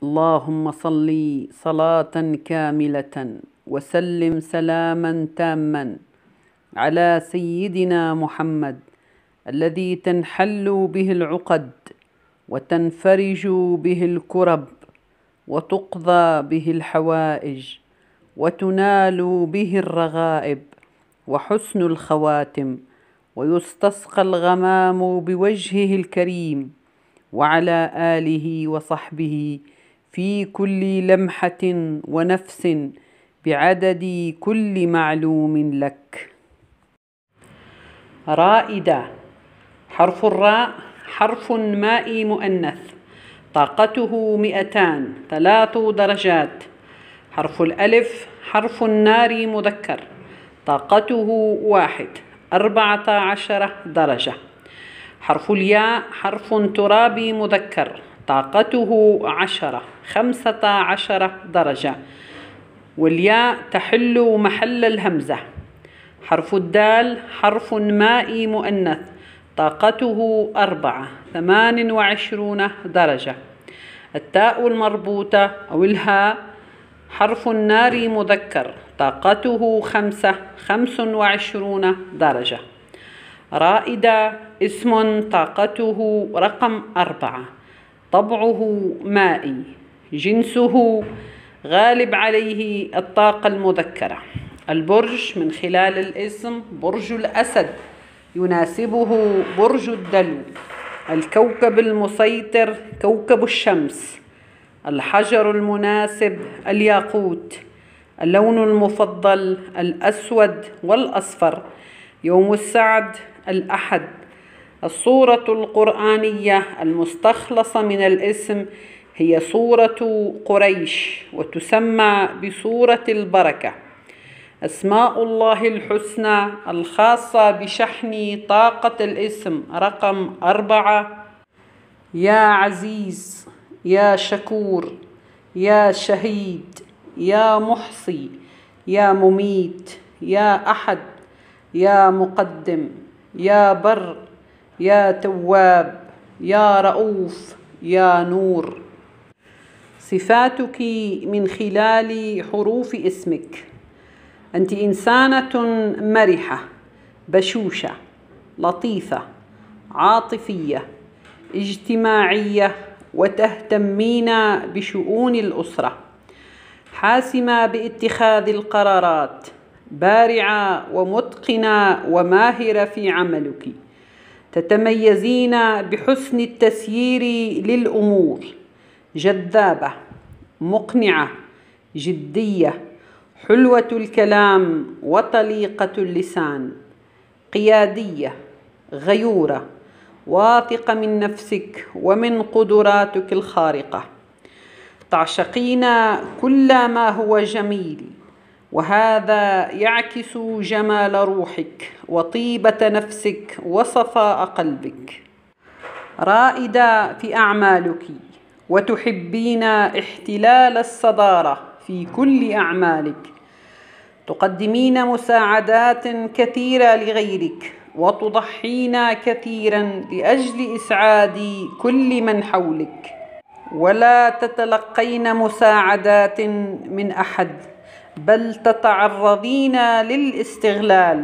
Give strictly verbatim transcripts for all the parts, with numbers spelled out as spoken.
اللهم صل صلاة كاملة وسلم سلاما تاما على سيدنا محمد الذي تنحل به العقد وتنفرج به الكرب وتقضى به الحوائج وتنال به الرغائب وحسن الخواتم ويستسقى الغمام بوجهه الكريم وعلى آله وصحبه في كل لمحة ونفس بعدد كل معلوم لك. رائدة. حرف الراء حرف مائي مؤنث، طاقته مئتان، ثلاث درجات. حرف الألف حرف ناري مذكر، طاقته واحد، أربعة عشر درجة. حرف الياء حرف ترابي مذكر، طاقته عشرة، خمسة عشر درجة، والياء تحل محل الهمزة. حرف الدال حرف مائي مؤنث، طاقته أربعة، ثمان وعشرون درجة. التاء المربوطة أو الهاء حرف ناري مذكر، طاقته خمسة، خمس وعشرون درجة. رائدة اسم طاقته رقم أربعة، طبعه مائي، جنسه غالب عليه الطاقة المذكرة. البرج من خلال الاسم برج الأسد، يناسبه برج الدلو. الكوكب المسيطر كوكب الشمس. الحجر المناسب الياقوت. اللون المفضل الأسود والأصفر. يوم السعد الأحد. السورة القرآنية المستخلصة من الاسم هي سورة قريش، وتسمى بسورة البركة. أسماء الله الحسنى الخاصة بشحن طاقة الاسم رقم أربعة: يا عزيز، يا شكور، يا شهيد، يا محصي، يا مميت، يا أحد، يا مقدم، يا بر، يا تواب، يا رؤوف، يا نور. صفاتك من خلال حروف اسمك: أنت إنسانة مرحة، بشوشة، لطيفة، عاطفية، اجتماعية، وتهتمين بشؤون الأسرة، حاسمة باتخاذ القرارات، بارعة ومتقنة وماهرة في عملك، تتميزين بحسن التسيير للأمور، جذابة، مقنعة، جدية، حلوة الكلام وطليقة اللسان، قيادية، غيورة، واثقة من نفسك ومن قدراتك الخارقة، تعشقين كل ما هو جميل، وهذا يعكس جمال روحك وطيبة نفسك وصفاء قلبك. رائدة في أعمالك، وتحبين احتلال الصدارة في كل أعمالك، تقدمين مساعدات كثيرة لغيرك، وتضحين كثيرا لأجل إسعاد كل من حولك، ولا تتلقين مساعدات من أحد، بل تتعرضين للاستغلال،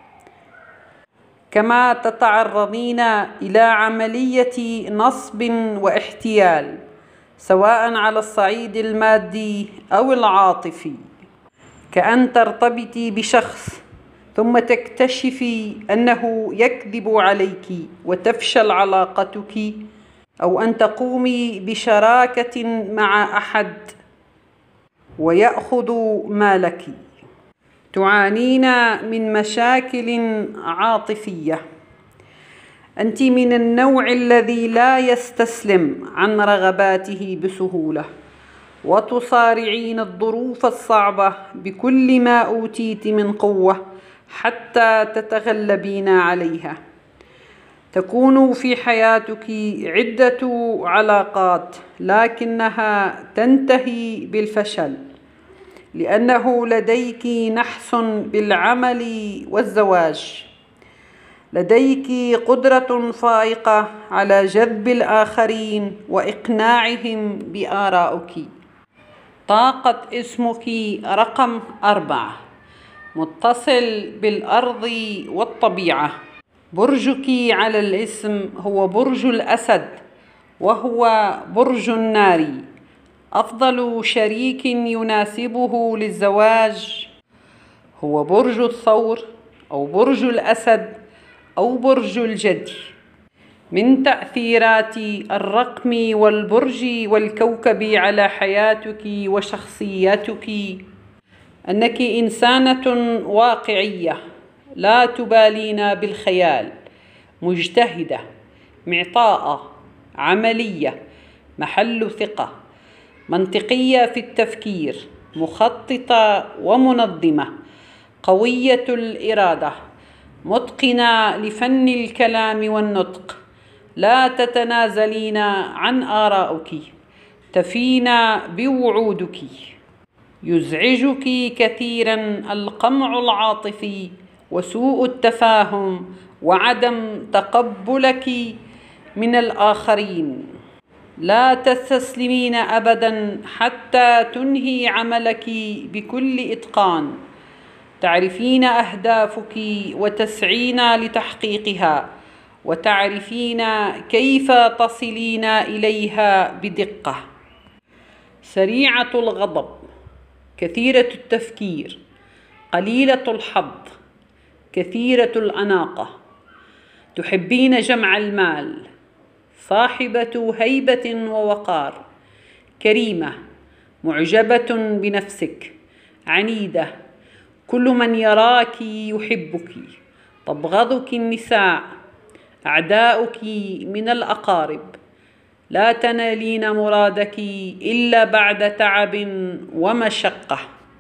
كما تتعرضين إلى عملية نصب واحتيال، سواء على الصعيد المادي أو العاطفي، كأن ترتبطي بشخص ثم تكتشفي أنه يكذب عليك وتفشل علاقتك، أو أن تقومي بشراكة مع أحد ويأخذ مالك. تعانين من مشاكل عاطفية. أنت من النوع الذي لا يستسلم عن رغباته بسهولة، وتصارعين الظروف الصعبة بكل ما أوتيت من قوة حتى تتغلبين عليها. تكون في حياتك عدة علاقات، لكنها تنتهي بالفشل، لأنه لديك نحس بالعمل والزواج. لديك قدرة فائقة على جذب الآخرين وإقناعهم بآرائك. طاقة اسمك رقم أربعة، متصل بالأرض والطبيعة. برجك على الاسم هو برج الأسد، وهو برج النار. أفضل شريك يناسبه للزواج هو برج الثور أو برج الأسد أو برج الجدي. من تأثيرات الرقم والبرج والكوكب على حياتك وشخصيتك أنك إنسانة واقعية، لا تبالين بالخيال، مجتهدة، معطاءة، عملية، محل ثقة، منطقية في التفكير، مخططة ومنظمة، قوية الإرادة، متقنة لفن الكلام والنطق، لا تتنازلين عن آرائك، تفين بوعودك. يزعجك كثيرا القمع العاطفي وسوء التفاهم وعدم تقبلك من الآخرين. لا تستسلمين أبدا حتى تنهي عملك بكل إتقان. تعرفين أهدافك وتسعين لتحقيقها، وتعرفين كيف تصلين إليها بدقة. سريعة الغضب، كثيرة التفكير، قليلة الحظ، كثيرة الأناقة. تحبين جمع المال، صاحبة هيبة ووقار، كريمة، معجبة بنفسك، عنيدة. كل من يراك يحبك. تبغضك النساء، أعداؤك من الأقارب. لا تنالين مرادك إلا بعد تعب ومشقة.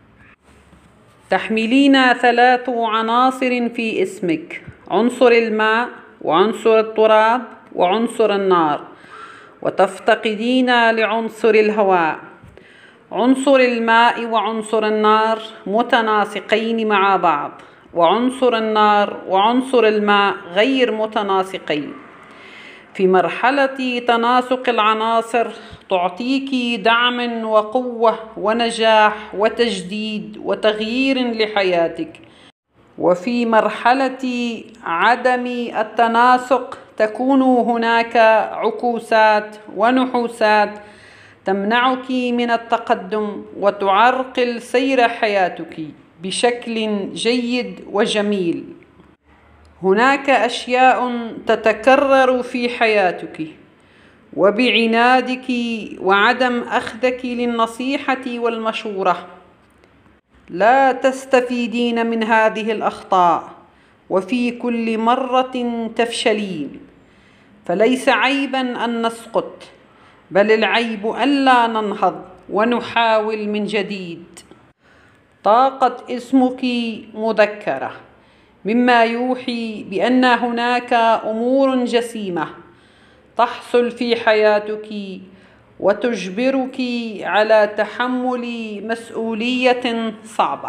تحملين ثلاث عناصر في اسمك: عنصر الماء، وعنصر التراب، وعنصر النار، وتفتقدين لعنصر الهواء. عنصر الماء وعنصر النار متناسقين مع بعض، وعنصر النار وعنصر الماء غير متناسقين. في مرحلة تناسق العناصر تعطيك دعم وقوة ونجاح وتجديد وتغيير لحياتك، وفي مرحلة عدم التناسق تكون هناك عكوسات ونحوسات تمنعك من التقدم وتعرقل سير حياتك بشكل جيد وجميل. هناك أشياء تتكرر في حياتك، وبعنادك وعدم أخذك للنصيحة والمشورة لا تستفيدين من هذه الأخطاء، وفي كل مرة تفشلين. فليس عيبا أن نسقط، بل العيب ألا ننهض ونحاول من جديد. طاقة اسمك مذكرة، مما يوحي بأن هناك أمور جسيمة تحصل في حياتك وتجبرك على تحمل مسؤولية صعبة.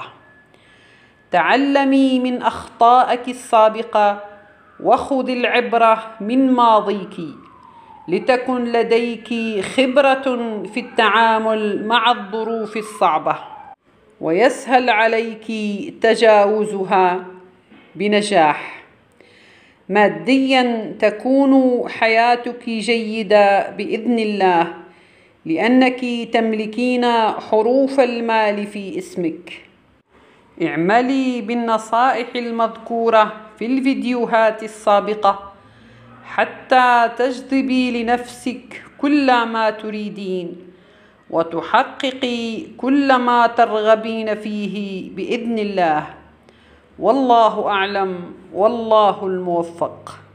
تعلمي من أخطائك السابقة وخذي العبرة من ماضيك، لتكن لديك خبرة في التعامل مع الظروف الصعبة، ويسهل عليك تجاوزها بنجاح. ماديا تكون حياتك جيدة بإذن الله، لأنك تملكين حروف المال في اسمك. اعملي بالنصائح المذكورة في الفيديوهات السابقة حتى تجذبي لنفسك كل ما تريدين، وتحققي كل ما ترغبين فيه بإذن الله. والله أعلم، والله الموفق.